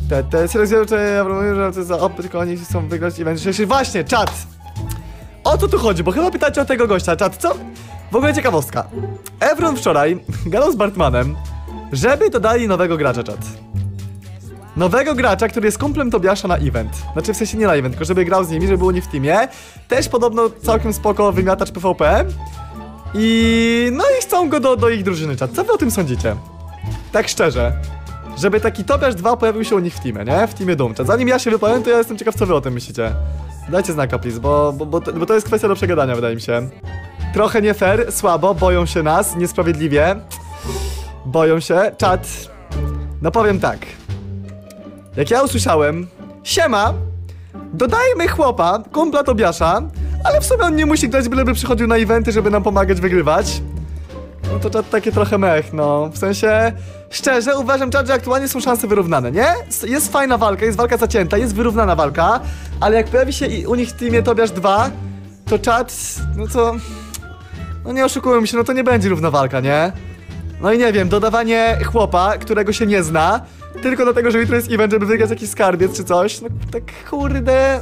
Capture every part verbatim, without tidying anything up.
Te, te, selekcjonuję, ja mówię, że to za opy, tylko oni chcą wygrać event dzisiejszy. Właśnie, czat! O co tu chodzi? Bo chyba pytacie o tego gościa, czat, co? W ogóle ciekawostka. Evron wczoraj gadał z Bartmanem, żeby dodali nowego gracza, czat. Nowego gracza, który jest kumplem Tobiasza na event. Znaczy w sensie nie na event, tylko żeby grał z nimi, żeby było nie w teamie. Też podobno całkiem spoko wymiatacz P V P. I... no i chcą go do, do ich drużyny, czat. Co wy o tym sądzicie? Tak szczerze. Żeby taki Tobiasz dwa pojawił się u nich w teamie, nie? W teamie Doom. Czat. Zanim ja się wypowiem, to ja jestem ciekaw, co wy o tym myślicie. Dajcie znaka, please, bo, bo, bo, to, bo to jest kwestia do przegadania, wydaje mi się. Trochę nie fair, słabo, boją się nas, niesprawiedliwie. Boją się. Czat. No powiem tak. Jak ja usłyszałem, siema, dodajmy chłopa, kumpla Tobiasza, ale w sumie on nie musi grać, byleby przychodził na eventy, żeby nam pomagać wygrywać. No to czat takie trochę mech, no. W sensie, szczerze uważam, czat, że aktualnie są szanse wyrównane, nie? Jest fajna walka, jest walka zacięta, jest wyrównana walka, ale jak pojawi się u nich w teamie Tobiasz dwa, to czat, no to... no nie oszukujmy się, no to nie będzie równa walka, nie? No i nie wiem, dodawanie chłopa, którego się nie zna, tylko dlatego, że jutro jest event, żeby wygrać jakiś skarbiec czy coś, no tak kurde...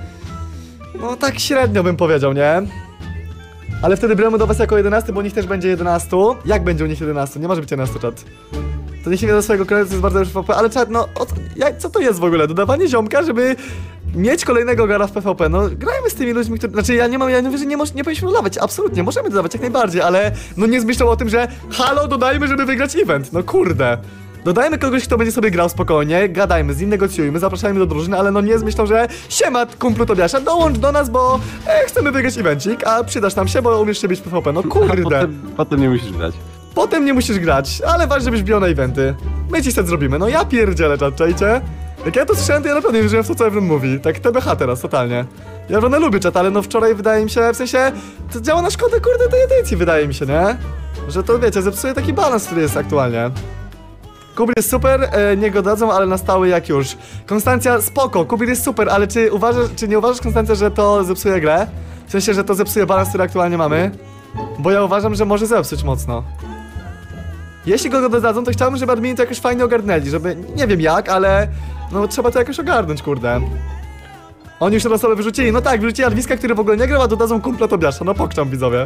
no tak średnio bym powiedział, nie? Ale wtedy bramy do was jako jedenasty, bo u nich też będzie jedenastu. Jak będzie u nich jedenastu? Nie może być jedenastu, czat. To niech nie wie do swojego kraju, to jest bardzo już P V P, ale czat, no o, jak, co to jest w ogóle? Dodawanie ziomka, żeby mieć kolejnego gara w P V P, no grajmy z tymi ludźmi, którzy... Znaczy ja nie mam, ja nie mówię, że nie, moż, nie powinniśmy dodawać, absolutnie, możemy dodawać jak najbardziej, ale no nie zmyślą o tym, że halo, dodajmy, żeby wygrać event, no kurde. Dodajmy kogoś, kto będzie sobie grał spokojnie, gadajmy z nim, negocjujmy, zapraszajmy do drużyny, ale no nie z myślą, że siema, kumplu Tobiasza, dołącz do nas, bo e, chcemy wygrać evencik, a przydasz nam się, bo umiesz się bić w P V P, no kurde. Potem, potem nie musisz grać. Potem nie musisz grać, ale ważne, żebyś wbijał na eventy. My ci set zrobimy, no ja pierdzielę, czat, czajcie? Jak ja to słyszałem, to ja naprawdę nie wierzyłem w to, co Evron mówi. Tak T B H teraz, totalnie. Ja Evrona lubię, czat, ale no wczoraj wydaje mi się, w sensie, to działa na szkodę, kurde, tej edycji, wydaje mi się, nie? Że to, wiecie, zepsuje taki balans, który jest aktualnie. Kubir jest super, e, nie go dadzą, ale na stałe jak już. Konstancja, spoko, Kubir jest super, ale czy uważasz, czy nie uważasz, Konstancja, że to zepsuje grę? W sensie, że to zepsuje balans, który aktualnie mamy? Bo ja uważam, że może zepsuć mocno. Jeśli go dodadzą, to chciałbym, żeby admini to jakoś fajnie ogarnęli, żeby, nie wiem jak, ale no trzeba to jakoś ogarnąć, kurde. Oni już teraz sobie wyrzucili, no tak, wyrzucili Adwiska, który w ogóle nie grał, a dodadzą kumpla Tobiasza, no pokczam, widzowie.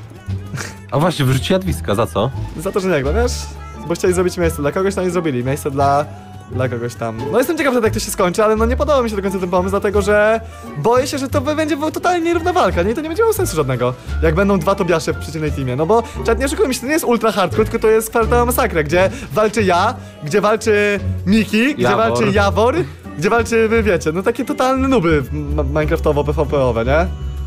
A właśnie, wyrzuci Adwiska, za co? Za to, że nie gra, wiesz? Bo chcieli zrobić miejsce dla kogoś, tam nie zrobili, miejsce dla... dla kogoś tam. No jestem ciekaw, jak to się skończy, ale no nie podoba mi się do końca ten pomysł, dlatego że boję się, że to będzie totalnie nierówna walka, nie? I to nie będzie miało sensu żadnego, jak będą dwa Tobiasze w przeciwnej teamie, no bo czat, nie oszukujmy się, to nie jest ultra hardcore, tylko to jest kwartała masakra, gdzie walczy ja, gdzie walczy Miki, gdzie Jawor. walczy Jawor, gdzie walczy, wy wiecie, no takie totalne nuby minecraftowo-P V P-owe, nie?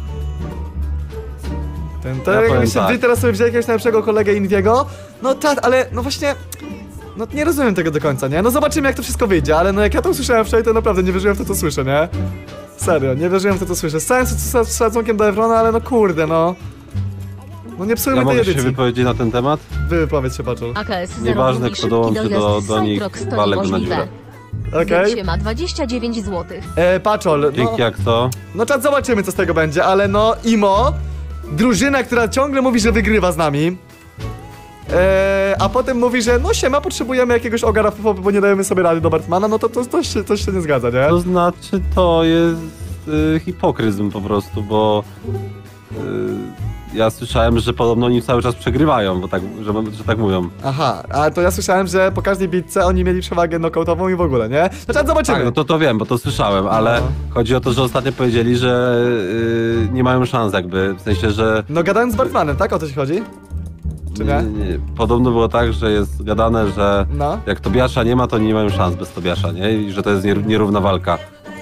Ten, to Ja jakbyście tak. wy teraz sobie wzięli jakiegoś najlepszego kolegę Inwiego, no czat, ale no właśnie... no nie rozumiem tego do końca, nie? No zobaczymy, jak to wszystko wyjdzie, ale no jak ja to usłyszałem wczoraj, to naprawdę nie wierzyłem w to, co słyszę, nie? Serio, nie wierzyłem w to, co słyszę. Z całym szacunkiem do Evrona, ale no kurde, no. No nie psujmy Ja tej mogę się edycji. wypowiedzieć na ten temat? Wy wypowiedz się, Paczul. A K S zero Nieważne, mówi kto szybki dołączy do, dojazd do z nich, Cyprox to walę go na niemożliwe. dziurę. Okej? Okay. ma dwadzieścia dziewięć złotych. E, Paczol, no... Dzięki jak to. No czat, zobaczymy, co z tego będzie, ale no, Imo, drużyna, która ciągle mówi, że wygrywa z nami, Eee, a potem mówi, że no siema, potrzebujemy jakiegoś ogara, bo nie dajemy sobie rady do Bartmana, no to to, to, się, to się nie zgadza, nie? To znaczy, to jest y, hipokryzm po prostu, bo y, ja słyszałem, że podobno oni cały czas przegrywają, bo tak, że, że tak mówią. Aha, a to ja słyszałem, że po każdej bitce oni mieli przewagę knockoutową i w ogóle, nie? No czat, zobaczymy. Tak, no to to wiem, bo to słyszałem, ale No. chodzi o to, że ostatnio powiedzieli, że y, nie mają szans jakby, w sensie, że... No gadałem z Bartmanem, tak? O to ci chodzi? Czy nie? nie, podobno było tak, że jest gadane, że No. jak Tobiasza nie ma, to nie mają szans bez Tobiasza, nie? I że to jest nier- nierówna walka.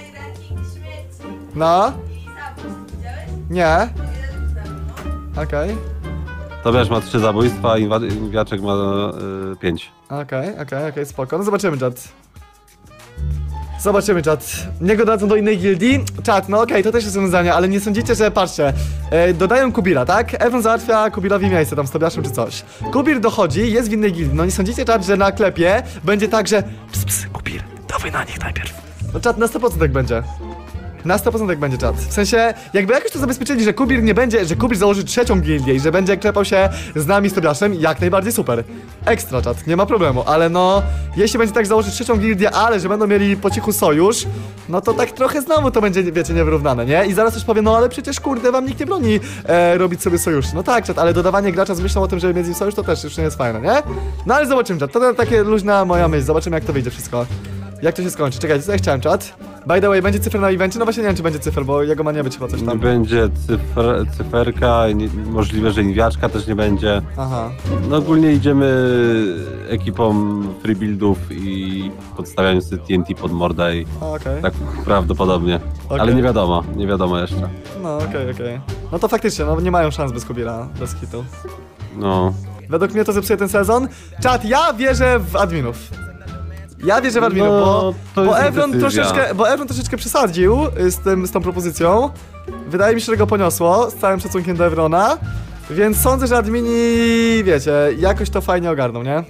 No? Nie? Okej, Tobiasz ma trzy zabójstwa, a Inwa- Inwiaczek ma y, pięć. okej, okej, okej, spoko. No zobaczymy, czat. Zobaczymy, czat. Nie go dadzą do innej gildii? Czat, no okej, to też jest rozwiązanie, ale nie sądzicie, że, patrzcie, e, dodają Kubira, tak? Evron załatwia Kubirowi miejsce tam z Tobiaszem czy coś. Kubir dochodzi, jest w innej gildii, no nie sądzicie, czat, że na klepie będzie tak, że ps, ps, Kubir, dawaj na nich najpierw. No czat, na sto procent tak będzie. Na sto procent tak będzie czat. W sensie, jakby jakoś to zabezpieczyli, że Kubir nie będzie, że Kubir założy trzecią gildię i że będzie klepał się z nami, z Tobiaszem, jak najbardziej super. Ekstra czat, nie ma problemu, ale no, jeśli będzie tak założyć trzecią gildię, ale że będą mieli po cichu sojusz, no to tak trochę znowu to będzie, wiecie, niewyrównane, nie? I zaraz już powie, no ale przecież kurde, wam nikt nie broni e, robić sobie sojusz. No tak, czat, ale dodawanie gracza z myślą o tym, żeby mieć z nim sojusz, to też już nie jest fajne, nie? No ale zobaczymy, czat, to takie luźna moja myśl, zobaczymy jak to wyjdzie wszystko. Jak to się skończy? Czekajcie, co ja chciałem, czat? By the way, będzie cyfra na evencie? No właśnie nie wiem, czy będzie cyfr, bo jego ma nie być chyba coś tam. Będzie cyfr, cyferka, nie, możliwe, że inwiaczka też nie będzie. Aha. No ogólnie idziemy ekipą freebuildów i podstawiamy sobie T N T pod mordę i Okej. Okay. tak prawdopodobnie. Okay. Ale nie wiadomo, nie wiadomo jeszcze. No okej, okay, okej. Okay. No to faktycznie, no nie mają szans bez Kubira, bez hitu. No. Według mnie to zepsuje ten sezon. Czat, ja wierzę w adminów. Ja wierzę w adminów, No, bo, to bo, jest Evron decyzja. troszeczkę, bo Evron troszeczkę przesadził z, tym, z tą propozycją. Wydaje mi się, że go poniosło, z całym szacunkiem do Evrona. Więc sądzę, że admini, wiecie, jakoś to fajnie ogarną, nie?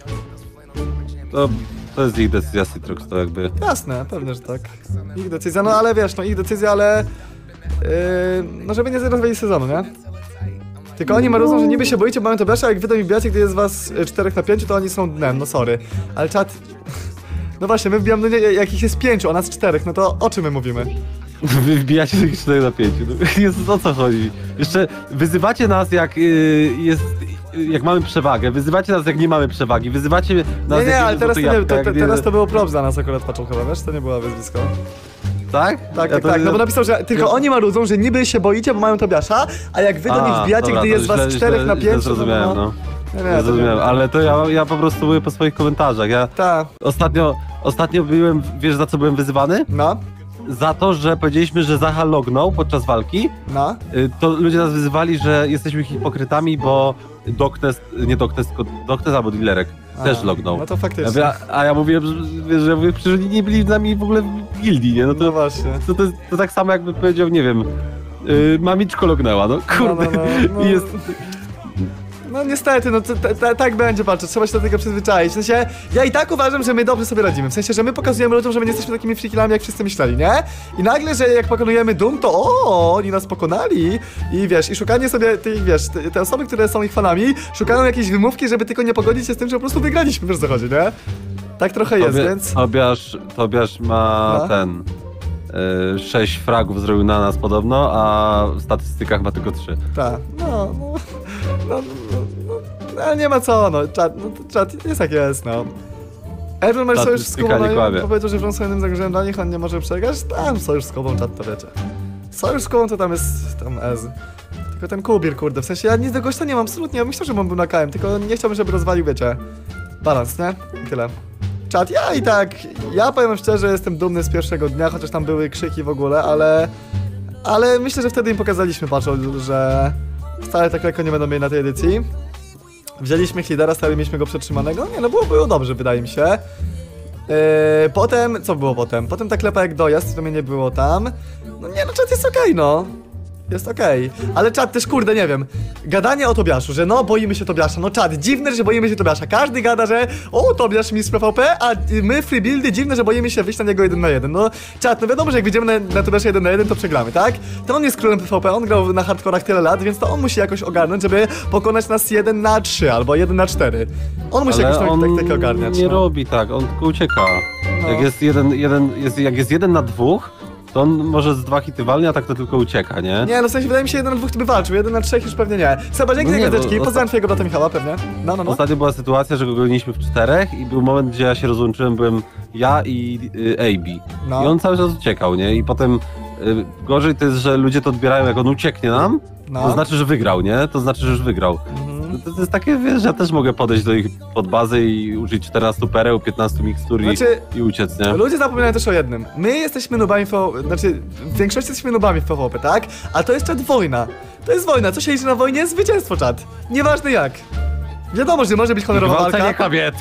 To, to jest ich decyzja, Citrox, to jakby... Jasne, pewnie, że tak. Ich decyzja, no ale wiesz, no ich decyzja, ale... Yy, no żeby nie rozwalić sezonu, nie? Tylko oni marudzą, że niby się boicie, bo mają to a jak wy do mi wbijacie, gdy jest was czterech na pięciu, to oni są dnem, no sorry. Ale czat... No właśnie, my wbijamy, no nie, jak ich jest pięciu, a nas czterech, no to o czym my mówimy? Wy wbijacie tych cztery na pięć. No, jest o co chodzi? Jeszcze wyzywacie nas jak yy, jest... Jak mamy przewagę, wyzywacie nas jak nie mamy przewagi, wyzywacie nas Nie, nie, jak ale teraz to, nie, jabłka, to, to, jak nie- teraz to było prop za nas akurat patrzą chyba, wiesz? To nie była wyzwisko. Tak? Tak, Ja tak, to- tak, no bo napisał, że tylko oni marudzą, że niby się boicie, bo mają Tobiasza, a jak wy do nich A, wbijacie, dobra, gdy to jest was źle- czterech źle- na źle pięciu, zrozumiałem, no. Nie, nie, Ja to zrozumiałem, nie- ale to ja, ja po prostu mówię po swoich komentarzach. Ja Ta, ostatnio, ostatnio byłem, wiesz za co byłem wyzywany? no, Za to, że powiedzieliśmy, że Zaha lognął podczas walki. no. Y, To ludzie nas wyzywali, że jesteśmy hipokrytami, bo Doknes, nie Doknes, tylko Doknes albo Dilerek też A, lognął. No to Ja faktycznie. mówię, a, a ja mówiłem, że, wiesz, że mówię, przecież oni nie byli z nami w ogóle w gildii, nie? No No to, właśnie. to, to, to tak samo jakby powiedział, nie wiem, yy, mamiczko lognęła, no kurde. No, no, no, no. I jest... No niestety, no to, to, to, tak będzie, patrzę, trzeba się do tego przyzwyczaić. W sensie, ja i tak uważam, że my dobrze sobie radzimy. W sensie, że my pokazujemy ludziom, że my nie jesteśmy takimi frikilami, jak wszyscy myśleli, nie? I nagle, że jak pokonujemy Doom, to o, oni nas pokonali. I wiesz, i szukanie sobie tych, wiesz, te, te osoby, które są ich fanami, szukają jakiejś wymówki, żeby tylko nie pogodzić się z tym, że po prostu wygraliśmy, wiesz co chodzi, nie? Tak trochę jest, Tobie, więc... Tobiasz, Tobiasz ma No. ten... Yy, sześć fragów zrobił na nas podobno, a w statystykach ma tylko trzy. Tak, no, no, no, no, no, no, ale nie ma co, no, czat, no, to czat jest jak jest, no. Evron ma sojusz z Statystyka Kubą, nie no, kłamie. i powiedział, że Evron swoim zagrożeniem dla nich, on nie może przegrać, tam sojusz z Kubą, czat, to wiecie. Sojusz z Kubą to tam jest, tam Ez. Tylko ten Kubir, kurde, w sensie ja nic do gościa nie mam, absolutnie, ja myślę, że on był na K M, tylko nie chciałbym, żeby rozwalił, wiecie, balans, nie? I tyle. Czat, ja i tak, ja powiem wam szczerze, jestem dumny z pierwszego dnia, chociaż tam były krzyki w ogóle, ale... Ale myślę, że wtedy im pokazaliśmy, patrząc, że wcale tak lekko nie będą mieli na tej edycji. Wzięliśmy ich lidera, stary, mieliśmy go przetrzymanego. Nie no, było, było dobrze, wydaje mi się. Yy, potem, co było potem? Potem ta klepa jak dojazd, to mnie nie było tam. No nie no, czat jest okej, no. Jest okej, ale czat też, kurde, nie wiem. Gadanie o Tobiaszu, że no, boimy się Tobiasza. No czat, dziwne, że boimy się Tobiasza. Każdy gada, że o, Tobiasz mistrz P V P, a my free buildy, dziwne, że boimy się wyjść na niego jeden na jeden. No czat, no wiadomo, że jak wyjdziemy na, na Tobiasza jeden na jeden, to przegramy, tak? To on jest królem P V P, on grał na hardkorach tyle lat, więc to on musi jakoś ogarnąć, żeby pokonać nas jeden na trzy albo jeden na cztery. On musi Ale jakoś tak, on tak, tak ogarniać. nie no. robi tak, on tylko ucieka. No. Jak jest jeden, jeden, jest, jak jest jeden na dwóch, to on może z dwa hity walnie, a tak to tylko ucieka, nie? Nie, no w sensie wydaje mi się, jeden na dwóch ty by walczył, jeden na trzech już pewnie nie. Seba, dzięki No za nie, gwiazdeczki, bo- poznałem twojego brata Michała pewnie. No, no, no. Ostatnio była sytuacja, że go goniliśmy w czterech i był moment, gdzie ja się rozłączyłem, byłem ja i y, A B. No. I on cały czas uciekał, nie? I potem y, gorzej to jest, że ludzie to odbierają, jak on ucieknie nam, No. to znaczy, że wygrał, nie? To znaczy, że już wygrał. Mhm. To, to jest takie, wiesz, że ja też mogę podejść do ich pod bazę i użyć czternastu pereł, piętnastu mikstur i, Znaczy- i uciec, nie? Ludzie zapominają też o jednym. My jesteśmy nubami w P V P, znaczy w większości jesteśmy nubami w P V P, tak? A to jest czat wojna. To jest wojna. Co się liczy na wojnie? Zwycięstwo, czat. Nieważne jak. Wiadomo, że może być honorowa Gwałcenie walka. kobiet!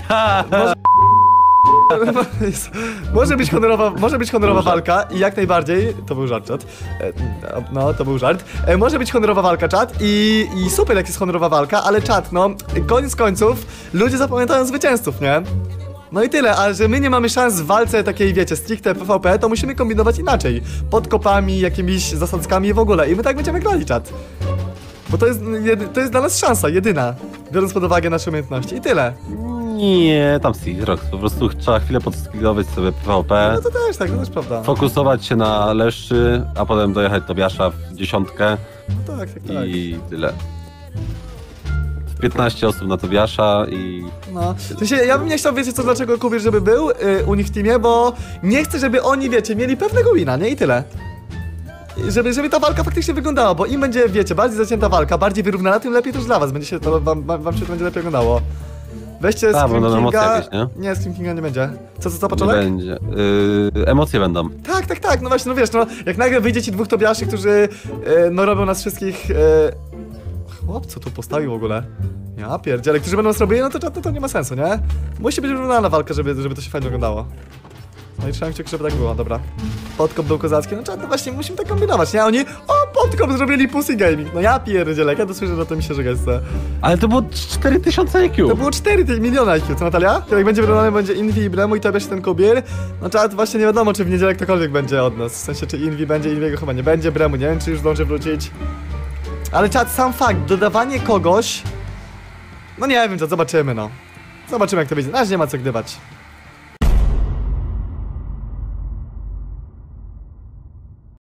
Może być honorowa, może być honorowa To był walka i jak najbardziej, to był żart, czat. E, No, to był żart. E, Może być honorowa walka, czat i, i super jak jest honorowa walka, ale czat, no, koniec końców, ludzie zapamiętają zwycięzców, nie? No i tyle, a że my nie mamy szans w walce takiej, wiecie, stricte P V P, to musimy kombinować inaczej. Podkopami, jakimiś zasadzkami i w ogóle. I my tak będziemy grali, czat. Bo to jest, jedy, to jest dla nas szansa, jedyna. Biorąc pod uwagę nasze umiejętności. I tyle. Nie, tam Seahawks, po prostu trzeba chwilę podskillować sobie P V P, No to też tak, to też prawda. fokusować się na Leszczy, a potem dojechać Tobiasza w dziesiątkę No tak, tak, tak. i tyle. piętnaście osób na Tobiasza i... No, w sensie, ja bym nie chciał, wiecie co, dlaczego Kubir, żeby był y, u nich w teamie, bo nie chcę, żeby oni, wiecie, mieli pewnego wina, nie? I tyle. I Żeby, żeby ta walka faktycznie wyglądała, bo im będzie, wiecie, bardziej zacięta walka, bardziej wyrównana, tym lepiej też dla was, będzie się to, wam, wam, wam się to będzie lepiej oglądało. Weźcie Tak, Scream będą emocje Kinga... jakieś, nie? Nie, Scream Kinga nie będzie. Co, co, co, Nie początek? będzie. Yy, emocje będą. Tak, tak, tak, no właśnie, no wiesz, no, jak nagle wyjdzie ci dwóch Tobiaszy, którzy, y, no, robią nas wszystkich, y... Chłop, co tu postawił w ogóle? Ja pierdziele, którzy będą nas robili, no to, to, to nie ma sensu, nie? Musi być wyrównana walka, żeby, żeby to się fajnie oglądało. No i trzymam kciuki, żeby tak było, dobra. Podkop był kozacki, no czad, no właśnie, musimy tak kombinować, nie? Oni, o, podkop zrobili Pussy Gaming, no ja pierdzielę, jak ja to słyszę, że to mi się żegać chce. Ale to było cztery tysiące I Q. To było cztery miliony I Q, co Natalia? To jak będzie wyrównany, będzie Invi i Bremu i tobie się ten Kubir. No czad, właśnie nie wiadomo, czy w niedzielę ktokolwiek będzie od nas, w sensie, czy Invi będzie, Inviego chyba nie będzie, Bremu nie wiem, czy już zdąży wrócić. Ale czad, sam fakt, dodawanie kogoś... No nie wiem, co, zobaczymy, no. Zobaczymy, jak to będzie, na razie nie ma co gdywać.